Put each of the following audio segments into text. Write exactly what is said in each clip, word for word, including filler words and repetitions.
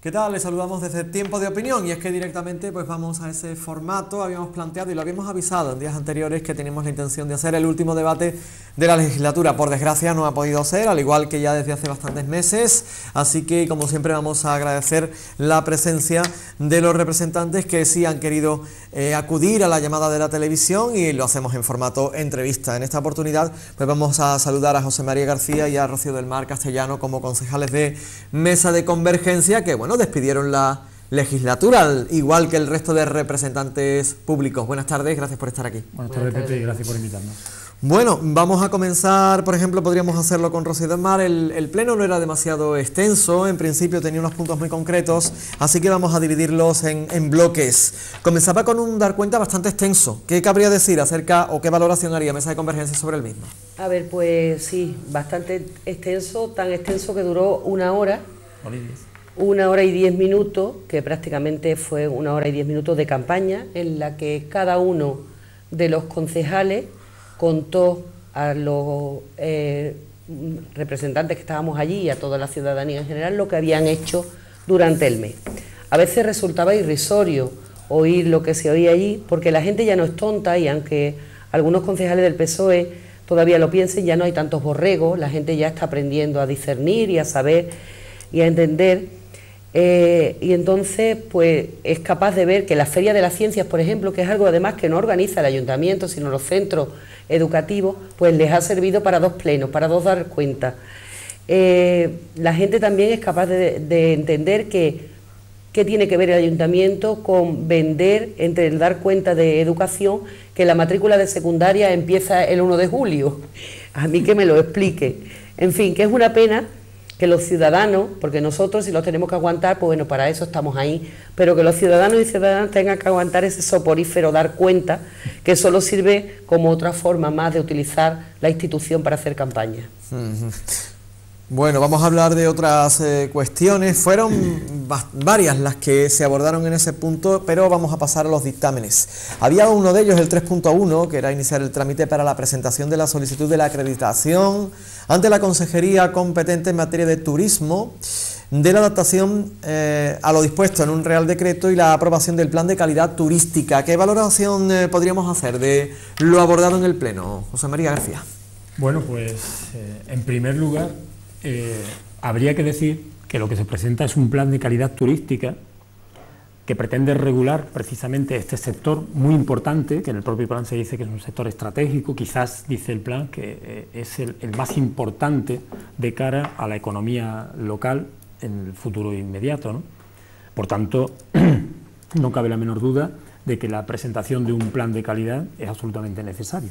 ¿Qué tal? Les saludamos desde Tiempo de Opinión y es que directamente pues vamos a ese formato. Habíamos planteado y lo habíamos avisado en días anteriores que teníamos la intención de hacer el último debate de la legislatura. Por desgracia no ha podido ser, al igual que ya desde hace bastantes meses, así que como siempre vamos a agradecer la presencia de los representantes que sí han querido eh, acudir a la llamada de la televisión y lo hacemos en formato entrevista. En esta oportunidad pues vamos a saludar a José María García y a Rocío del Mar Castellano como concejales de Mesa de Convergencia, que bueno, despidieron la legislatura, al igual que el resto de representantes públicos. Buenas tardes, gracias por estar aquí. Buenas tardes, Pepe, y gracias por invitarnos. Bueno, vamos a comenzar, por ejemplo, podríamos hacerlo con Rocío del Mar. El, el pleno no era demasiado extenso, en principio tenía unos puntos muy concretos, así que vamos a dividirlos en, en bloques. Comenzaba con un dar cuenta bastante extenso. ¿Qué cabría decir acerca o qué valoración haría Mesa de Convergencia sobre el mismo? A ver, pues sí, bastante extenso, tan extenso que duró una hora. Una hora y diez minutos, que prácticamente fue una hora y diez minutos de campaña, en la que cada uno de los concejales contó a los eh, representantes que estábamos allí y a toda la ciudadanía en general lo que habían hecho durante el mes. A veces resultaba irrisorio oír lo que se oía allí, porque la gente ya no es tonta y aunque algunos concejales del P S O E todavía lo piensen, ya no hay tantos borregos, la gente ya está aprendiendo a discernir y a saber y a entender. Eh, y entonces pues es capaz de ver que la Feria de las Ciencias, por ejemplo, que es algo además que no organiza el ayuntamiento sino los centros educativos, pues les ha servido para dos plenos, para dos dar cuenta. Eh, la gente también es capaz de, de entender que qué tiene que ver el ayuntamiento con vender, entre el dar cuenta de educación, que la matrícula de secundaria empieza el uno de julio. A mí que me lo explique. En fin, que es una pena que los ciudadanos, porque nosotros si los tenemos que aguantar, pues bueno, para eso estamos ahí, pero que los ciudadanos y ciudadanas tengan que aguantar ese soporífero dar cuenta, que solo sirve como otra forma más de utilizar la institución para hacer campaña. Uh-huh. Bueno, vamos a hablar de otras eh, cuestiones. Fueron varias las que se abordaron en ese punto, pero vamos a pasar a los dictámenes. Había uno de ellos, el tres punto uno, que era iniciar el trámite para la presentación de la solicitud de la acreditación ante la consejería competente en materia de turismo, de la adaptación eh, a lo dispuesto en un Real Decreto y la aprobación del plan de calidad turística. ¿Qué valoración eh, podríamos hacer de lo abordado en el Pleno, José María García? Bueno, pues eh, en primer lugar, Eh, habría que decir que lo que se presenta es un plan de calidad turística que pretende regular precisamente este sector muy importante, que en el propio plan se dice que es un sector estratégico, quizás dice el plan que eh, es el, el más importante de cara a la economía local en el futuro inmediato, ¿no? Por tanto, no cabe la menor duda de que la presentación de un plan de calidad es absolutamente necesario.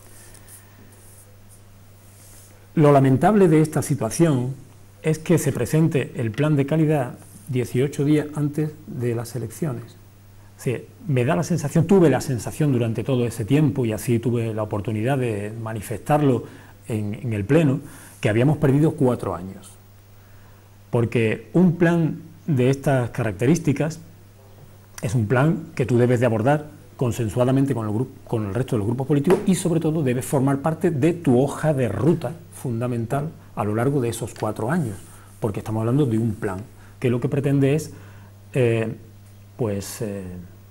Lo lamentable de esta situación es que se presente el plan de calidad dieciocho días antes de las elecciones. O sea, me da la sensación, tuve la sensación durante todo ese tiempo, y así tuve la oportunidad de manifestarlo en, en el Pleno, que habíamos perdido cuatro años. Porque un plan de estas características es un plan que tú debes de abordar consensuadamente con el, grupo, con el resto de los grupos políticos y sobre todo debe formar parte de tu hoja de ruta fundamental a lo largo de esos cuatro años, porque estamos hablando de un plan que lo que pretende es eh, pues eh,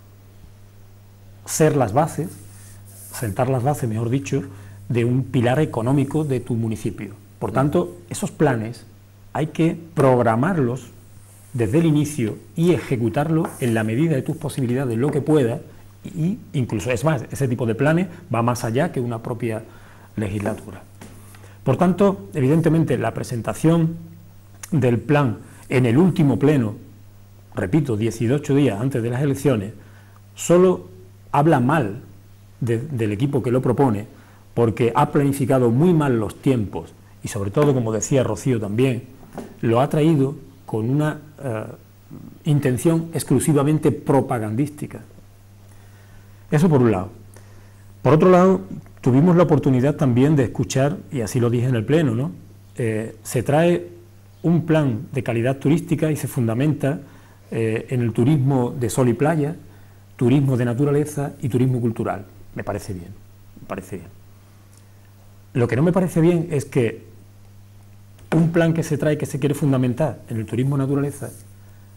ser las bases, sentar las bases, mejor dicho, de un pilar económico de tu municipio. Por tanto, esos planes hay que programarlos desde el inicio y ejecutarlo en la medida de tus posibilidades, lo que puedas. Y incluso, es más, ese tipo de planes va más allá que una propia legislatura. Por tanto, evidentemente, la presentación del plan en el último pleno, repito, dieciocho días antes de las elecciones, solo habla mal de, del equipo que lo propone, porque ha planificado muy mal los tiempos y sobre todo, como decía Rocío también, lo ha traído con una uh, intención exclusivamente propagandística. Eso por un lado. Por otro lado, tuvimos la oportunidad también de escuchar, y así lo dije en el Pleno, ¿no? Eh, se trae un plan de calidad turística y se fundamenta eh, en el turismo de sol y playa, turismo de naturaleza y turismo cultural. Me parece bien, me parece bien. Lo que no me parece bien es que un plan que se trae, que se quiere fundamentar en el turismo naturaleza,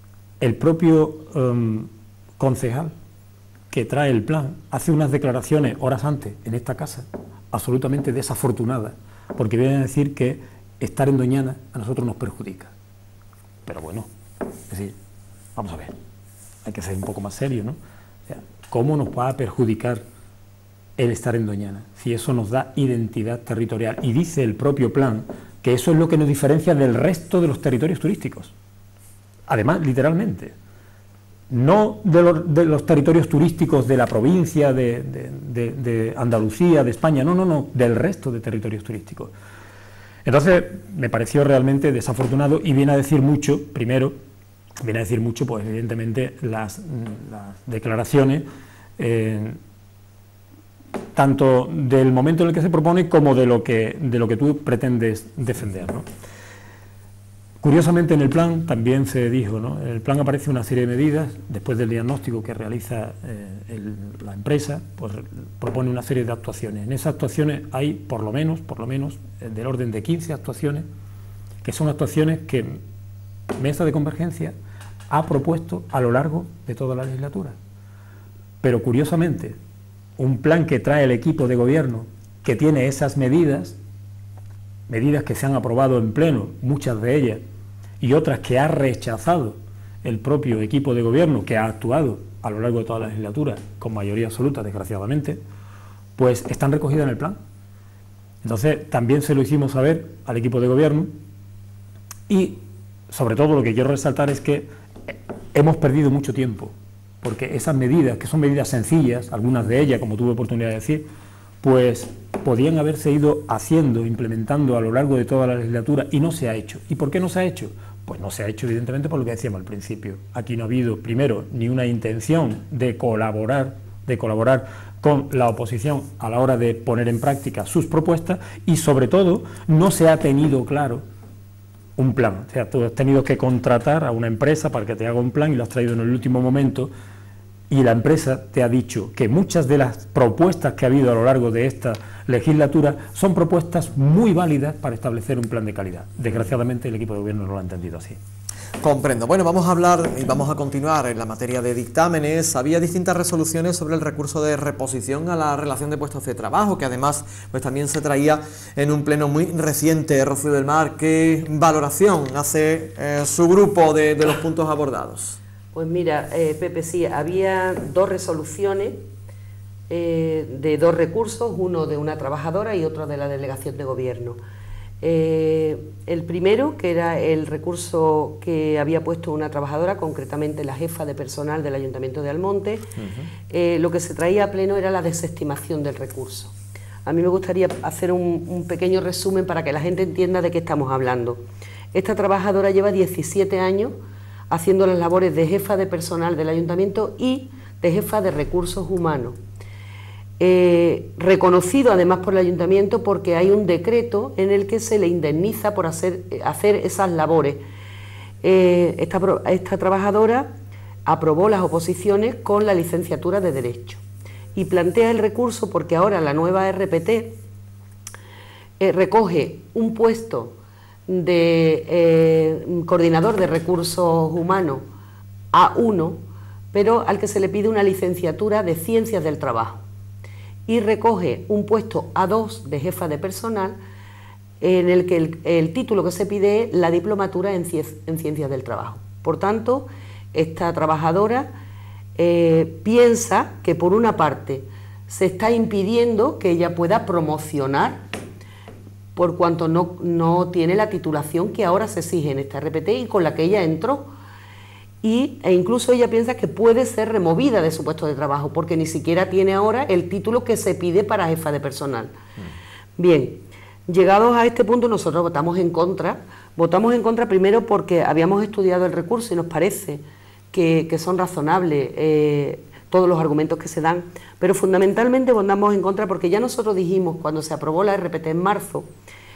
el propio um, concejal que trae el plan hace unas declaraciones horas antes en esta casa absolutamente desafortunadas, porque viene a decir que estar en Doñana a nosotros nos perjudica. Pero bueno, es decir, vamos a ver, hay que ser un poco más serio, ¿no? O sea, ¿cómo nos va a perjudicar el estar en Doñana si eso nos da identidad territorial? Y dice el propio plan que eso es lo que nos diferencia del resto de los territorios turísticos. Además, literalmente, no de los, de los territorios turísticos de la provincia de, de, de, de Andalucía, de España, no, no, no, del resto de territorios turísticos. Entonces, me pareció realmente desafortunado y viene a decir mucho, primero, viene a decir mucho, pues evidentemente, las, las declaraciones, eh, tanto del momento en el que se propone como de lo que, de lo que tú pretendes defender, ¿no? Curiosamente, en el plan también se dijo, ¿no? En el plan aparece una serie de medidas, después del diagnóstico que realiza eh, el, la empresa, pues propone una serie de actuaciones. En esas actuaciones hay, por lo menos, por lo menos, eh, del orden de quince actuaciones, que son actuaciones que Mesa de Convergencia ha propuesto a lo largo de toda la legislatura. Pero, curiosamente, un plan que trae el equipo de gobierno, que tiene esas medidas, medidas que se han aprobado en pleno, muchas de ellas, y otras que ha rechazado el propio equipo de gobierno, que ha actuado a lo largo de toda la legislatura con mayoría absoluta, desgraciadamente, pues están recogidas en el plan. Entonces, también se lo hicimos saber al equipo de gobierno y, sobre todo, lo que quiero resaltar es que hemos perdido mucho tiempo, porque esas medidas, que son medidas sencillas, algunas de ellas, como tuve oportunidad de decir, pues podían haberse ido haciendo, implementando a lo largo de toda la legislatura y no se ha hecho. ¿Y por qué no se ha hecho? Pues no se ha hecho evidentemente por lo que decíamos al principio. Aquí no ha habido, primero, ni una intención de colaborar, de colaborar con la oposición a la hora de poner en práctica sus propuestas y, sobre todo, no se ha tenido claro un plan. O sea, tú has tenido que contratar a una empresa para que te haga un plan y lo has traído en el último momento. Y la empresa te ha dicho que muchas de las propuestas que ha habido a lo largo de esta legislatura son propuestas muy válidas para establecer un plan de calidad. Desgraciadamente el equipo de gobierno no lo ha entendido así. Comprendo. Bueno, vamos a hablar y vamos a continuar en la materia de dictámenes. Había distintas resoluciones sobre el recurso de reposición a la relación de puestos de trabajo, que además pues también se traía en un pleno muy reciente. Rocío del Mar, ¿qué valoración hace eh, su grupo de, de los puntos abordados? Pues mira, eh, Pepe, sí, había dos resoluciones eh, de dos recursos, uno de una trabajadora y otro de la delegación de gobierno. Eh, el primero, que era el recurso que había puesto una trabajadora, concretamente la jefa de personal del Ayuntamiento de Almonte, uh-huh. eh, lo que se traía a pleno era la desestimación del recurso. A mí me gustaría hacer un, un pequeño resumen para que la gente entienda de qué estamos hablando. Esta trabajadora lleva diecisiete años haciendo las labores de jefa de personal del ayuntamiento y de jefa de recursos humanos. Eh, reconocido además por el ayuntamiento porque hay un decreto en el que se le indemniza por hacer, hacer esas labores. Eh, esta, esta trabajadora aprobó las oposiciones con la licenciatura de Derecho y plantea el recurso porque ahora la nueva R P T eh, recoge un puesto de eh, coordinador de recursos humanos A uno, pero al que se le pide una licenciatura de Ciencias del Trabajo, y recoge un puesto A dos de jefa de personal en el que el, el título que se pide es la diplomatura en, cie en Ciencias del Trabajo. Por tanto, esta trabajadora eh, piensa que por una parte se está impidiendo que ella pueda promocionar por cuanto no, no tiene la titulación que ahora se exige en esta R P T y con la que ella entró. Y, e incluso ella piensa que puede ser removida de su puesto de trabajo, porque ni siquiera tiene ahora el título que se pide para jefa de personal. Mm. Bien, llegados a este punto nosotros votamos en contra. Votamos en contra primero porque habíamos estudiado el recurso y nos parece que, que son razonables eh, todos los argumentos que se dan, pero fundamentalmente votamos en contra porque ya nosotros dijimos cuando se aprobó la R P T en marzo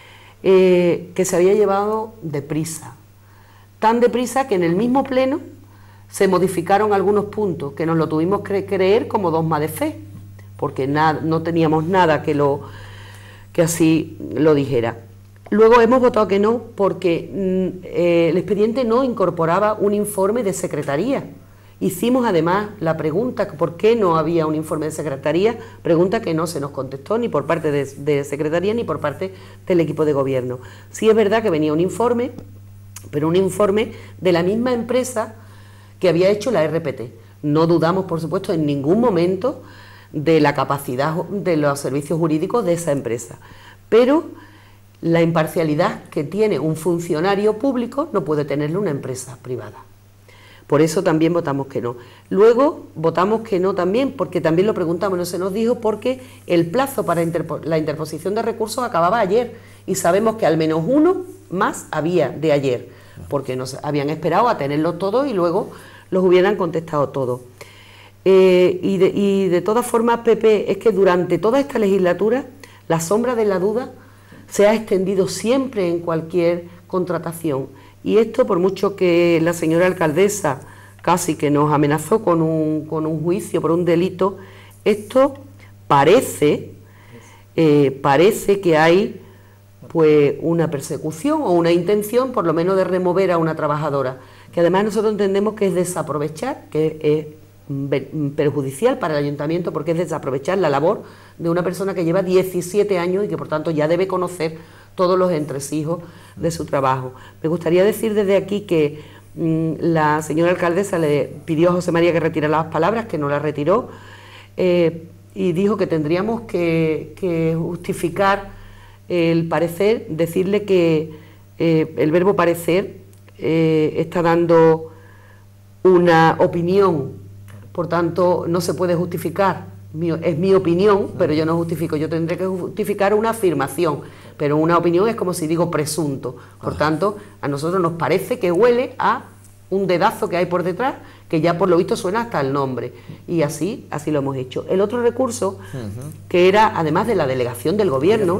eh, que se había llevado deprisa, tan deprisa que en el mismo pleno se modificaron algunos puntos que nos lo tuvimos que creer como dogma de fe, porque na no teníamos nada que, lo, que así lo dijera. Luego hemos votado que no porque mm, eh, el expediente no incorporaba un informe de secretaría. Hicimos además la pregunta por qué no había un informe de secretaría, pregunta que no se nos contestó ni por parte de, de secretaría ni por parte del equipo de gobierno. Sí es verdad que venía un informe, pero un informe de la misma empresa que había hecho la R P T. No dudamos, por supuesto, en ningún momento de la capacidad de los servicios jurídicos de esa empresa, pero la imparcialidad que tiene un funcionario público no puede tenerlo una empresa privada. Por eso también votamos que no. Luego votamos que no también, porque también lo preguntamos, no se nos dijo, porque el plazo para interpo- la interposición de recursos acababa ayer y sabemos que al menos uno más había de ayer, porque nos habían esperado a tenerlo todo y luego los hubieran contestado todo. Eh, y, de, y de todas formas, Pepe, es que durante toda esta legislatura la sombra de la duda se ha extendido siempre en cualquier contratación. Y esto, por mucho que la señora alcaldesa casi que nos amenazó con un, con un juicio por un delito, esto parece, eh, parece que hay pues una persecución o una intención, por lo menos, de remover a una trabajadora, que además nosotros entendemos que es desaprovechar, que es perjudicial para el ayuntamiento porque es desaprovechar la labor de una persona que lleva diecisiete años y que por tanto ya debe conocer todos los entresijos de su trabajo. Me gustaría decir desde aquí que mmm, la señora alcaldesa le pidió a José María que retirara las palabras, que no las retiró, eh, y dijo que tendríamos que, que justificar el parecer, decirle que eh, el verbo parecer eh, está dando una opinión. Por tanto, no se puede justificar, es mi opinión, pero yo no justifico, yo tendré que justificar una afirmación, pero una opinión es como si digo presunto. Por tanto, a nosotros nos parece que huele a un dedazo que hay por detrás, que ya por lo visto suena hasta el nombre, y así, así lo hemos hecho. El otro recurso, que era además de la delegación del gobierno,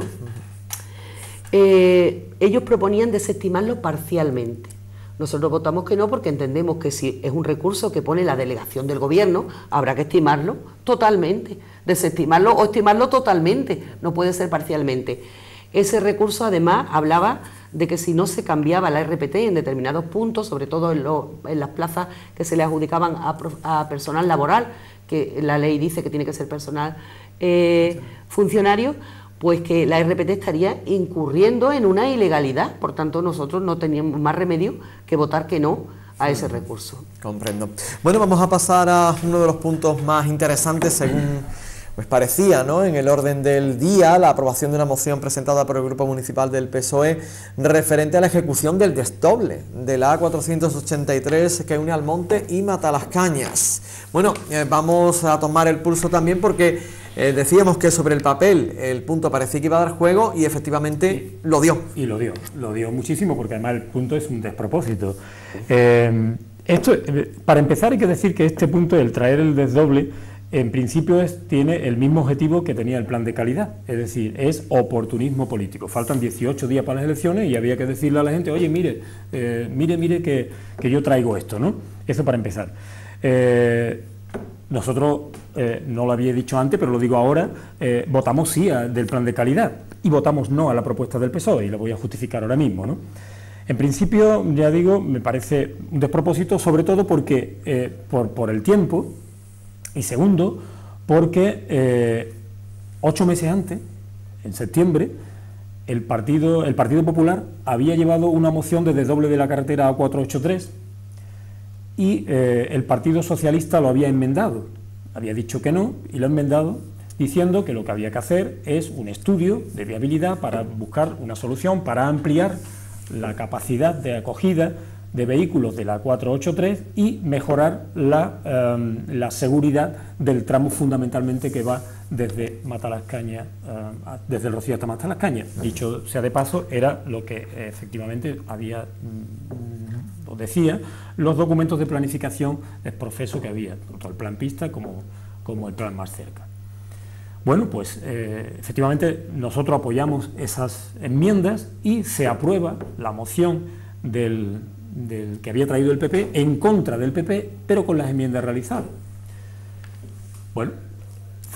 eh, ellos proponían desestimarlo parcialmente. Nosotros votamos que no porque entendemos que si es un recurso que pone la delegación del gobierno, habrá que estimarlo totalmente, desestimarlo o estimarlo totalmente, no puede ser parcialmente. Ese recurso además hablaba de que si no se cambiaba la R P T en determinados puntos, sobre todo en, lo, en las plazas que se le adjudicaban a, a personal laboral, que la ley dice que tiene que ser personal eh, funcionario, pues que la R P T estaría incurriendo en una ilegalidad. Por tanto, nosotros no teníamos más remedio que votar que no a ese recurso. Comprendo. Bueno, vamos a pasar a uno de los puntos más interesantes, según pues parecía, ¿no?, en el orden del día, la aprobación de una moción presentada por el Grupo Municipal del P S O E referente a la ejecución del desdoble de la A cuatrocientos ochenta y tres que une Almonte y Matalascañas. Bueno, eh, vamos a tomar el pulso también porque eh, decíamos que sobre el papel el punto parecía que iba a dar juego y efectivamente sí, lo dio. Y lo dio, lo dio muchísimo porque además el punto es un despropósito. Eh, esto, para empezar hay que decir que este punto, el traer el desdoble, en principio es, tiene el mismo objetivo que tenía el plan de calidad, es decir, es oportunismo político. Faltan dieciocho días para las elecciones y había que decirle a la gente, oye, mire, eh, mire, mire que, que yo traigo esto, ¿no? Eso para empezar. Eh, nosotros, eh, no lo había dicho antes, pero lo digo ahora, eh, votamos sí a, del plan de calidad y votamos no a la propuesta del P S O E y lo voy a justificar ahora mismo, ¿no? En principio, ya digo, me parece un despropósito, sobre todo porque eh, por, por el tiempo. Y segundo, porque eh, ocho meses antes, en septiembre, el Partido, el Partido Popular había llevado una moción de desdoble de la carretera A cuatrocientos ochenta y tres y eh, el Partido Socialista lo había enmendado. Había dicho que no y lo ha enmendado diciendo que lo que había que hacer es un estudio de viabilidad para buscar una solución para ampliar la capacidad de acogida de vehículos de la cuatrocientos ochenta y tres y mejorar la, eh, la seguridad del tramo fundamentalmente que va desde Matalascañas, eh, desde el Rocío hasta Matalascañas. Dicho sea de paso, era lo que eh, efectivamente había, mm, decía, los documentos de planificación del proceso que había, tanto el plan pista como, como el plan más cerca. Bueno, pues eh, efectivamente nosotros apoyamos esas enmiendas y se aprueba la moción del del que había traído el P P en contra del P P, pero con las enmiendas realizadas. Bueno,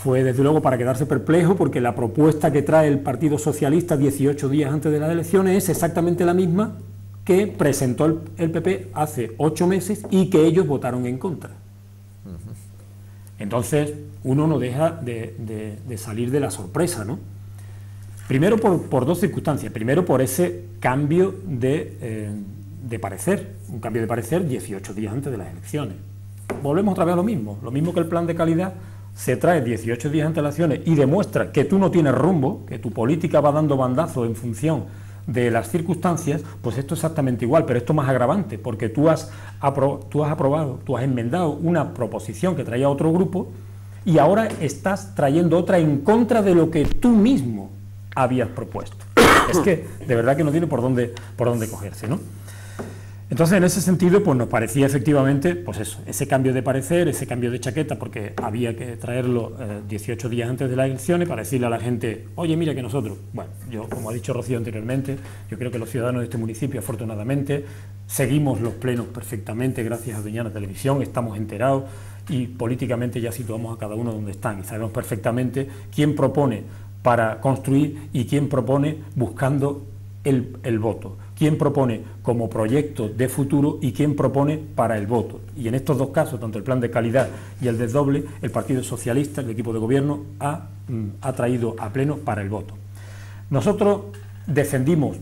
fue desde luego para quedarse perplejo, porque la propuesta que trae el Partido Socialista dieciocho días antes de las elecciones es exactamente la misma que presentó el, el P P hace ocho meses y que ellos votaron en contra. Uh-huh. Entonces uno no deja de, de, de salir de la sorpresa, ¿no? Primero por, por dos circunstancias. Primero por ese cambio de, eh, de parecer, un cambio de parecer dieciocho días antes de las elecciones. Volvemos otra vez a lo mismo, lo mismo que el plan de calidad se trae dieciocho días antes de las elecciones y demuestra que tú no tienes rumbo, que tu política va dando bandazos en función de las circunstancias, pues esto es exactamente igual, pero esto más agravante, porque tú has, apro tú has aprobado, tú has enmendado una proposición que traía otro grupo y ahora estás trayendo otra en contra de lo que tú mismo habías propuesto. Es que de verdad que no tiene por dónde, por dónde cogerse, ¿no? Entonces, en ese sentido, pues nos parecía efectivamente, pues eso, ese cambio de parecer, ese cambio de chaqueta, porque había que traerlo eh, dieciocho días antes de las elecciones para decirle a la gente, oye, mira que nosotros, bueno, yo, como ha dicho Rocío anteriormente, yo creo que los ciudadanos de este municipio, afortunadamente, seguimos los plenos perfectamente, gracias a Doñana Televisión, estamos enterados y políticamente ya situamos a cada uno donde están y sabemos perfectamente quién propone para construir y quién propone buscando el, el voto. Quién propone como proyecto de futuro y quién propone para el voto. Y en estos dos casos, tanto el plan de calidad y el desdoble, el Partido Socialista, el equipo de gobierno, ha, ha traído a pleno para el voto. Nosotros defendimos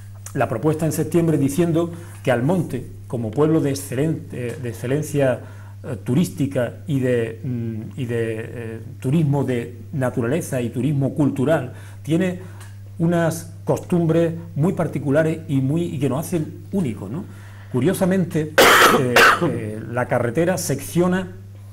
la propuesta en septiembre diciendo que Almonte, como pueblo de, excelen, de excelencia eh, turística y de, y de eh, turismo de naturaleza y turismo cultural, tiene unas costumbres muy particulares y, muy, y que nos hacen únicos, ¿no? Curiosamente, eh, eh, la carretera secciona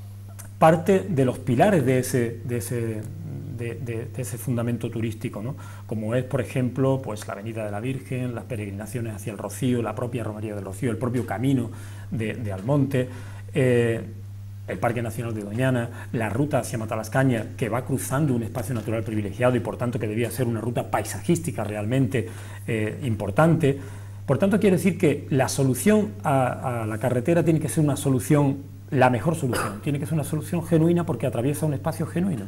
parte de los pilares de ese, de ese, de, de, de ese fundamento turístico, ¿no? Como es, por ejemplo, pues la Avenida de la Virgen, las peregrinaciones hacia el Rocío, la propia Romería del Rocío, el propio camino de, de Almonte, eh, el Parque Nacional de Doñana, la ruta hacia Matalascaña, que va cruzando un espacio natural privilegiado y por tanto que debía ser una ruta paisajística realmente eh, importante. Por tanto, quiere decir que la solución a, a la carretera tiene que ser una solución, la mejor solución, tiene que ser una solución genuina porque atraviesa un espacio genuino.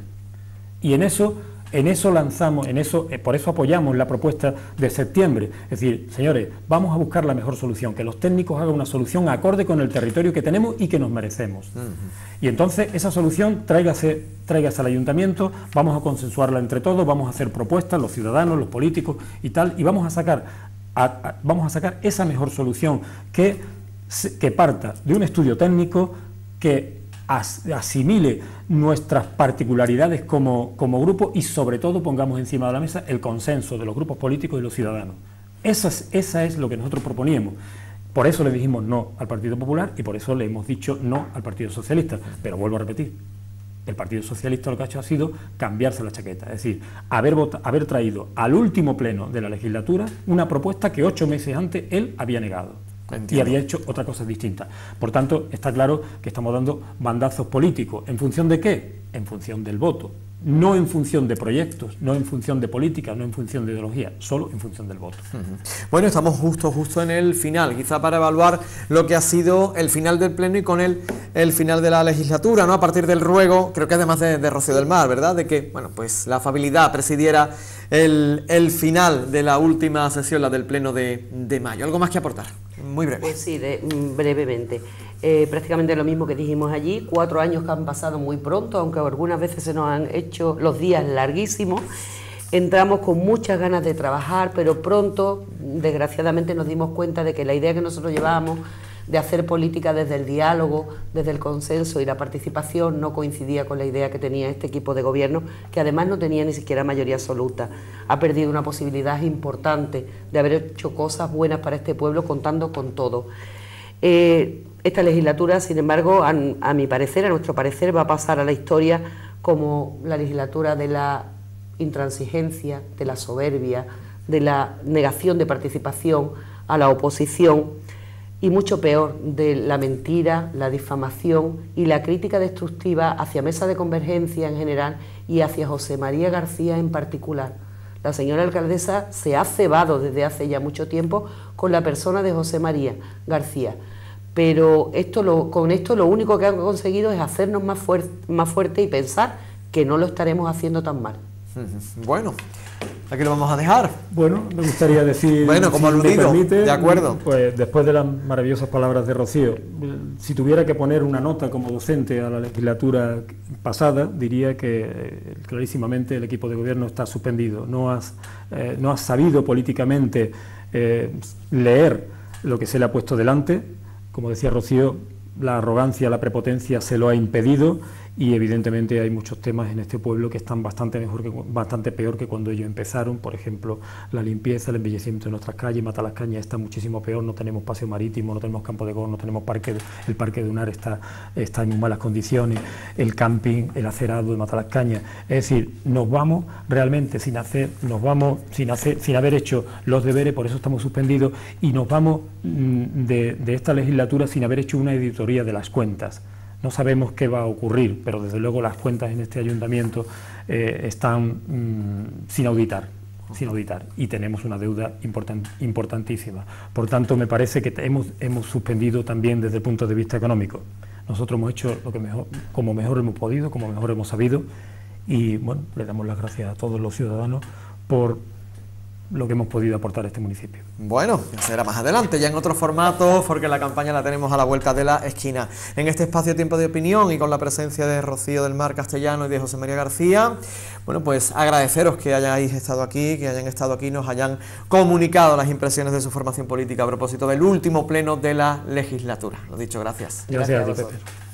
Y en eso, en eso lanzamos, en eso, eh, por eso apoyamos la propuesta de septiembre. Es decir, señores, vamos a buscar la mejor solución, que los técnicos hagan una solución acorde con el territorio que tenemos y que nos merecemos. Uh-huh. Y entonces esa solución tráigase, tráigase al ayuntamiento, vamos a consensuarla entre todos, vamos a hacer propuestas, los ciudadanos, los políticos y tal, y vamos a sacar, a, a, vamos a sacar esa mejor solución que, que parta de un estudio técnico que asimile nuestras particularidades como, como grupo y sobre todo pongamos encima de la mesa el consenso de los grupos políticos y los ciudadanos. Esa es, esa es lo que nosotros proponíamos. Por eso le dijimos no al Partido Popular y por eso le hemos dicho no al Partido Socialista. Pero vuelvo a repetir, el Partido Socialista lo que ha hecho ha sido cambiarse la chaqueta, es decir, haber, vota, haber traído al último pleno de la legislatura una propuesta que ocho meses antes él había negado. Entiendo. Y había hecho otra cosa distinta. Por tanto, está claro que estamos dando bandazos políticos. ¿En función de qué? En función del voto. No en función de proyectos, no en función de política, no en función de ideología, solo en función del voto. Uh-huh. Bueno, estamos justo, justo en el final, quizá para evaluar lo que ha sido el final del pleno y con él el final de la legislatura, ¿no? A partir del ruego, creo que además de, de Rocío del Mar, ¿verdad? De que, bueno, pues la afabilidad presidiera el, el final de la última sesión, la del pleno de, de mayo. ¿Algo más que aportar? Muy breve. Pues sí, de, brevemente. Eh, prácticamente lo mismo que dijimos allí, cuatro años que han pasado muy pronto, aunque algunas veces se nos han hecho los días larguísimos. Entramos con muchas ganas de trabajar, pero pronto, desgraciadamente, nos dimos cuenta de que la idea que nosotros llevábamos de hacer política desde el diálogo, desde el consenso y la participación no coincidía con la idea que tenía este equipo de gobierno, que además no tenía ni siquiera mayoría absoluta. Ha perdido una posibilidad importante de haber hecho cosas buenas para este pueblo contando con todo. Eh, esta legislatura, sin embargo, a, a mi parecer, a nuestro parecer, va a pasar a la historia como la legislatura de la intransigencia, de la soberbia, de la negación de participación a la oposición, y mucho peor, de la mentira, la difamación y la crítica destructiva hacia Mesa de Convergencia en general y hacia José María García en particular. La señora alcaldesa se ha cebado desde hace ya mucho tiempo con la persona de José María García, pero esto lo, con esto lo único que han conseguido es hacernos más, fuer más fuerte y pensar que que no lo estaremos haciendo tan mal. Bueno, aquí lo vamos a dejar. Bueno, me gustaría decir, bueno, como si me aludido, permite, de acuerdo. Pues después de las maravillosas palabras de Rocío, si tuviera que poner una nota como docente a la legislatura pasada, diría que eh, clarísimamente el equipo de gobierno está suspendido. No has, eh, no has sabido políticamente eh, leer lo que se le ha puesto delante. Como decía Rocío, la arrogancia, la prepotencia se lo ha impedido. Y evidentemente hay muchos temas en este pueblo que están bastante mejor que, bastante peor que cuando ellos empezaron. Por ejemplo, la limpieza, el embellecimiento de nuestras calles. Matalascaña está muchísimo peor, no tenemos paseo marítimo, no tenemos campo de golf, no tenemos parque, el parque de Unar está, está en muy malas condiciones, el camping, el acerado de Matalascaña. Es decir, nos vamos realmente sin hacer, nos vamos sin hacer, sin haber hecho los deberes, por eso estamos suspendidos, y nos vamos de, de esta legislatura sin haber hecho una auditoría de las cuentas. No sabemos qué va a ocurrir, pero desde luego las cuentas en este ayuntamiento eh, están mmm, sin auditar, sin auditar, y tenemos una deuda important, importantísima. Por tanto, me parece que hemos, hemos suspendido también desde el punto de vista económico. Nosotros hemos hecho lo que mejor, como mejor hemos podido, como mejor hemos sabido, y bueno, le damos las gracias a todos los ciudadanos por lo que hemos podido aportar a este municipio. Bueno, ya será más adelante, ya en otro formato, porque la campaña la tenemos a la vuelta de la esquina. En este espacio Tiempo de Opinión y con la presencia de Rocío del Mar Castellano y de José María García, bueno, pues agradeceros que hayáis estado aquí, que hayan estado aquí, nos hayan comunicado las impresiones de su formación política a propósito del último pleno de la legislatura. Lo dicho, gracias. Gracias, gracias a ti, Pepe.